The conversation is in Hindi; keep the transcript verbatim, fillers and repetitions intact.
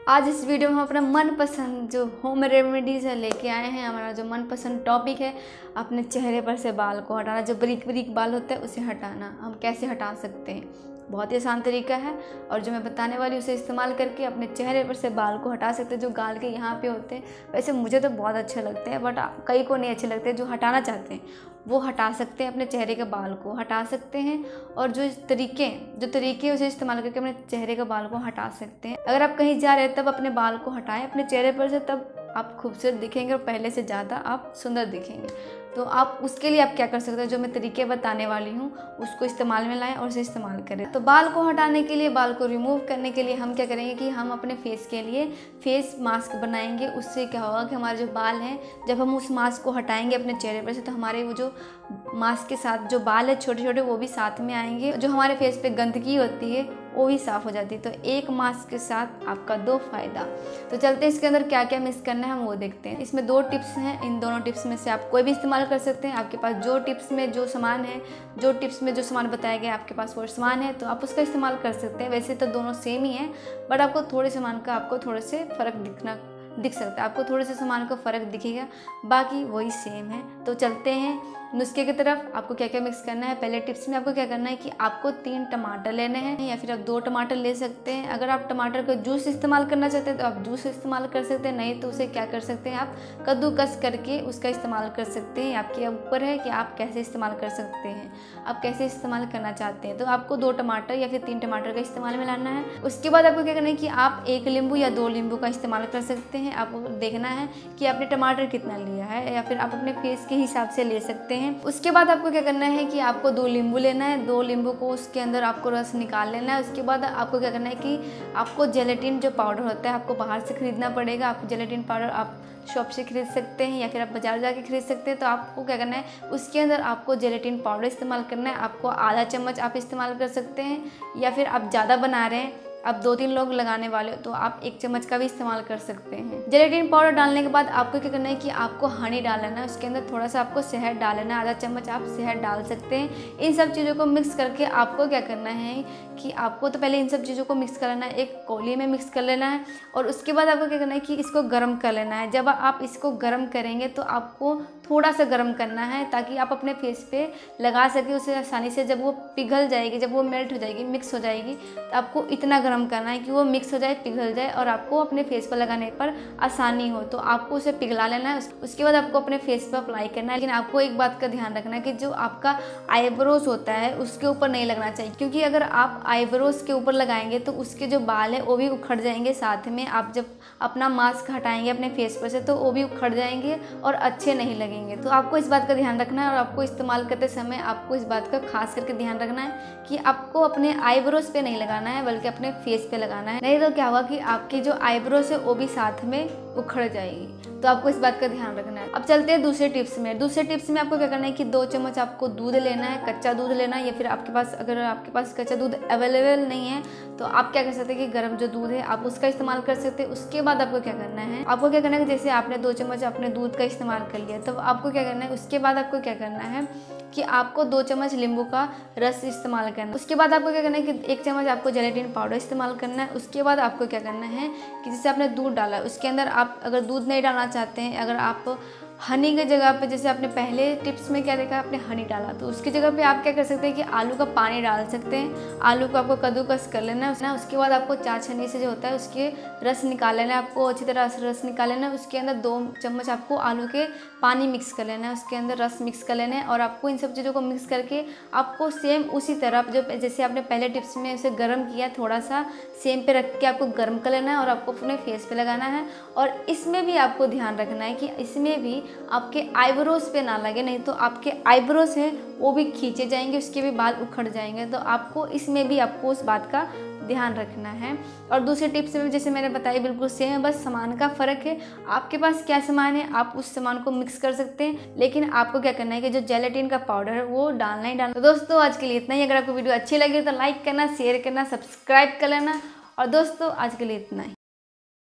आज इस वीडियो में हम अपना मनपसंद जो होम रेमेडीज़ है लेके आए हैं। हमारा जो मनपसंद टॉपिक है अपने चेहरे पर से बाल को हटाना, जो बारीक बारीक बाल होता है उसे हटाना। हम कैसे हटा सकते हैं, बहुत ही आसान तरीका है और जो मैं बताने वाली उसे इस्तेमाल करके अपने चेहरे पर से बाल को हटा सकते हैं जो गाल के यहाँ पे होते हैं। वैसे मुझे तो बहुत अच्छे लगते हैं बट कई को नहीं अच्छे लगते। जो हटाना चाहते हैं वो हटा सकते हैं, अपने चेहरे के बाल को हटा सकते हैं। और जो तरीके जो तरीके उसे इस्तेमाल करके अपने चेहरे के बाल को हटा सकते हैं। अगर आप कहीं जा रहे हैं तब अपने बाल को हटाएं अपने चेहरे पर से, तब आप खूबसूरत दिखेंगे और पहले से ज़्यादा आप सुंदर दिखेंगे। तो आप उसके लिए आप क्या कर सकते हो, जो मैं तरीके बताने वाली हूँ उसको इस्तेमाल में लाएं और उसे इस्तेमाल करें। तो बाल को हटाने के लिए, बाल को रिमूव करने के लिए हम क्या करेंगे कि हम अपने फेस के लिए फेस मास्क बनाएंगे। उससे क्या होगा कि हमारे जो बाल हैं, जब हम उस मास्क को हटाएंगे अपने चेहरे पर से तो हमारे वो जो मास्क के साथ जो बाल है छोटे छोटे वो भी साथ में आएंगे। जो हमारे फेस पे गंदगी होती है वो भी साफ़ हो जाती है। तो एक मास्क के साथ आपका दो फायदा। तो चलते हैं इसके अंदर क्या क्या मिक्स करना है हम वो देखते हैं। इसमें दो टिप्स हैं, इन दोनों टिप्स में से आप कोई भी इस्तेमाल कर सकते हैं। आपके पास जो टिप्स में जो सामान है, जो टिप्स में जो सामान बताया गया आपके पास वो सामान है तो आप उसका इस्तेमाल कर सकते हैं। वैसे तो दोनों सेम ही है बट आपको थोड़े सामान का आपको थोड़े से फ़र्क दिखना दिख सकता है। आपको थोड़े से सामान का फ़र्क दिखेगा, बाकी वही सेम है। तो चलते हैं नुस्खे की तरफ। आपको क्या क्या मिक्स करना है। पहले टिप्स में आपको क्या करना है कि आपको तीन टमाटर लेने हैं या फिर आप दो टमाटर ले सकते हैं। अगर आप टमाटर का जूस इस्तेमाल करना चाहते हैं तो आप जूस इस्तेमाल कर सकते हैं, नहीं तो उसे क्या कर सकते हैं आप कद्दूकस करके उसका इस्तेमाल कर सकते हैं। आपके ऊपर है कि आप कैसे इस्तेमाल कर सकते हैं, आप कैसे इस्तेमाल करना चाहते हैं। तो आपको दो टमाटर या फिर तीन टमाटर का इस्तेमाल में लाना है। उसके बाद आपको क्या करना है कि आप एक नींबू या दो नींबू का इस्तेमाल कर सकते हैं। आपको देखना है कि आपने टमाटर कितना लिया है या फिर आप अपने फेस के हिसाब से ले सकते हैं। उसके बाद आपको क्या करना है कि आपको दो नींबू लेना है, दो नींबू को उसके अंदर आपको रस निकाल लेना है। उसके बाद आपको क्या करना है कि आपको जेलेटिन जो पाउडर होता है आपको बाहर से खरीदना पड़ेगा। आप जेलेटिन पाउडर आप शॉप से खरीद सकते हैं या फिर आप बाजार जाके खरीद सकते हैं। तो आपको क्या करना है, उसके अंदर आपको जेलेटिन पाउडर इस्तेमाल करना है। आपको आधा चम्मच आप इस्तेमाल कर सकते हैं या फिर आप ज़्यादा बना रहे हैं, आप दो तीन लोग लगाने वाले हो तो आप एक चम्मच का भी इस्तेमाल कर सकते हैं। जेलेटिन पाउडर डालने के बाद आपको क्या करना है कि आपको हनी डालना है। उसके अंदर थोड़ा सा आपको शहद डालना है, आधा चम्मच आप शहद डाल सकते हैं। इन सब चीज़ों को मिक्स करके आपको क्या करना है कि आपको तो पहले इन सब चीज़ों को मिक्स कर लेना है, एक कौली में मिक्स कर लेना है। और उसके बाद आपको क्या करना है कि इसको गर्म कर लेना है। जब आप इसको गर्म करेंगे तो आपको थोड़ा सा गर्म करना है ताकि आप अपने फेस पे लगा सके उसे आसानी से। जब वो पिघल जाएगी, जब वो मेल्ट हो जाएगी, मिक्स हो जाएगी, तो आपको इतना गर्म करना है कि वो मिक्स हो जाए, पिघल जाए और आपको अपने फेस पर लगाने पर आसानी हो। तो आपको उसे पिघला लेना है। उसके बाद आपको अपने फेस पर अप्लाई करना है। लेकिन आपको एक बात का ध्यान रखना है कि जो आपका आईब्रोज होता है उसके ऊपर नहीं लगना चाहिए, क्योंकि अगर आप आईब्रोज के ऊपर लगाएंगे तो उसके जो बाल है वो भी उखड़ जाएंगे। साथ में आप जब अपना मास्क हटाएंगे अपने फेस पर से तो वो भी उखड़ जाएंगे और अच्छे नहीं लगेंगे। तो आपको इस बात का ध्यान रखना है और आपको इस्तेमाल करते समय आपको इस बात का खास करके ध्यान रखना है कि आपको अपने आईब्रोज पे नहीं लगाना है बल्कि अपने फेस पे लगाना है। नहीं तो क्या होगा कि आपकी जो आईब्रोज है वो भी साथ में उखड़ जाएगी। तो आपको इस बात का ध्यान रखना है। अब चलते हैं दूसरे टिप्स में। दूसरे टिप्स में आपको क्या करना है कि दो चम्मच आपको दूध लेना है, कच्चा दूध लेना है। या फिर आपके पास अगर आपके पास कच्चा दूध अवेलेबल नहीं है तो आप क्या कर सकते हैं कि गर्म जो दूध है आप उसका इस्तेमाल कर सकते हैं। उसके बाद आपको क्या करना है, आपको क्या करना है कि जैसे आपने दो चम्मच अपने दूध का इस्तेमाल कर लिया तब आपको क्या करना है, उसके बाद आपको क्या करना है कि आपको दो चम्मच नींबू का रस इस्तेमाल करना है। उसके बाद आपको क्या करना है कि एक चम्मच आपको जेलेटिन पाउडर इस्तेमाल करना है। उसके बाद आपको क्या करना है कि जैसे आपने दूध डाला उसके अंदर आप अगर दूध नहीं डालना चाहते हैं, अगर आप हनी की जगह पे, जैसे आपने पहले टिप्स में क्या देखा आपने हनी डाला, तो उसकी जगह पे आप क्या कर सकते हैं कि आलू का पानी डाल सकते हैं। आलू को आपको कद्दूकस कर लेना है। उसके बाद आपको चार छन्नी से जो होता है उसके रस निकाल लेना है। आपको अच्छी तरह रस निकाल लेना है। उसके अंदर दो चम्मच आपको आलू के पानी मिक्स कर लेना है, उसके अंदर रस मिक्स कर लेना है। और आपको इन सब चीज़ों को मिक्स करके आपको सेम उसी तरह जो जैसे आपने पहले टिप्स में उसे गर्म किया, थोड़ा सा सेम पे रख के आपको गर्म कर लेना है और आपको अपने फेस पे लगाना है। और इसमें भी आपको ध्यान रखना है कि इसमें भी आपके आईब्रोज पे ना लगे, नहीं तो आपके आईब्रोज हैं वो भी खींचे जाएंगे, उसके भी बाल उखड़ जाएंगे। तो आपको इसमें भी आपको उस बात का ध्यान रखना है। और दूसरे टिप्स में जैसे मैंने बताया बिल्कुल सेम है, बस सामान का फ़र्क है। आपके पास क्या सामान है आप उस सामान को मिक्स कर सकते हैं, लेकिन आपको क्या करना है कि जो जेलेटिन का पाउडर है वो डालना ही डालना। तो दोस्तों आज के लिए इतना ही। अगर आपको वीडियो अच्छी लगी तो लाइक करना, शेयर करना, सब्सक्राइब कर लेना। और दोस्तों आज के लिए इतना ही।